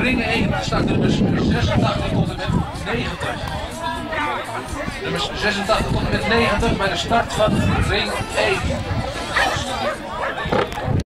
ring 1 staat nummers 86 tot en met 90. Nummers 86 tot en met 90 bij de start van ring 1.